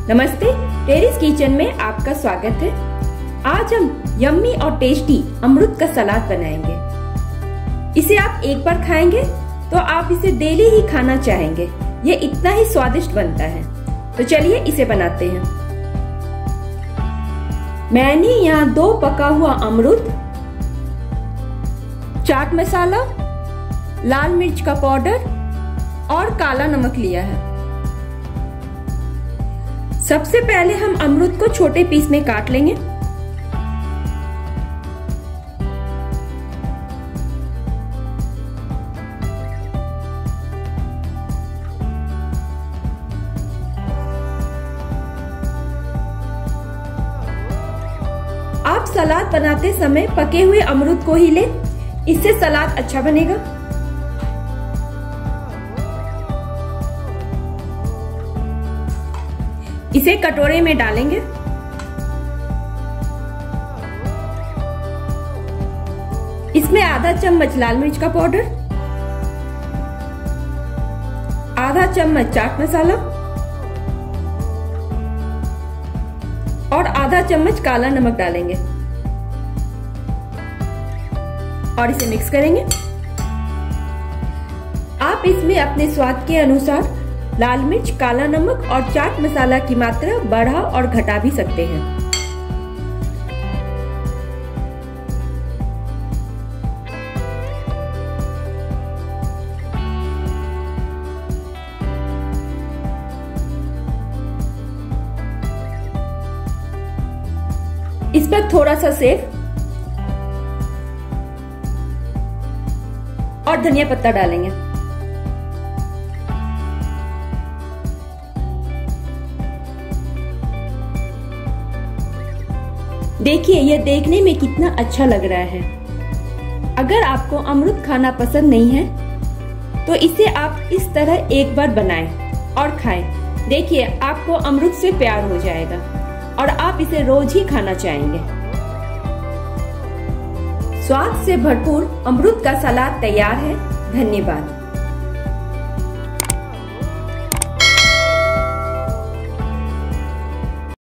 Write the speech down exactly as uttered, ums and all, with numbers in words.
नमस्ते, terrace kitchen में आपका स्वागत है। आज हम यम्मी और टेस्टी अमरूद का सलाद बनाएंगे। इसे आप एक बार खाएंगे तो आप इसे डेली ही खाना चाहेंगे। ये इतना ही स्वादिष्ट बनता है। तो चलिए इसे बनाते हैं। मैंने यहाँ दो पका हुआ अमरूद, चाट मसाला, लाल मिर्च का पाउडर और काला नमक लिया है। सबसे पहले हम अमरूद को छोटे पीस में काट लेंगे। आप सलाद बनाते समय पके हुए अमरूद को ही लें, इससे सलाद अच्छा बनेगा। इसे कटोरे में डालेंगे। इसमें आधा चम्मच लाल मिर्च का पाउडर, आधा चम्मच चाट मसाला और आधा चम्मच काला नमक डालेंगे और इसे मिक्स करेंगे। आप इसमें अपने स्वाद के अनुसार लाल मिर्च, काला नमक और चाट मसाला की मात्रा बढ़ा और घटा भी सकते हैं। इस पर थोड़ा सा सेव और धनिया पत्ता डालेंगे। देखिए ये देखने में कितना अच्छा लग रहा है। अगर आपको अमरूद खाना पसंद नहीं है तो इसे आप इस तरह एक बार बनाएं और खाएं। देखिए आपको अमरूद से प्यार हो जाएगा और आप इसे रोज ही खाना चाहेंगे। स्वाद से भरपूर अमरूद का सलाद तैयार है। धन्यवाद।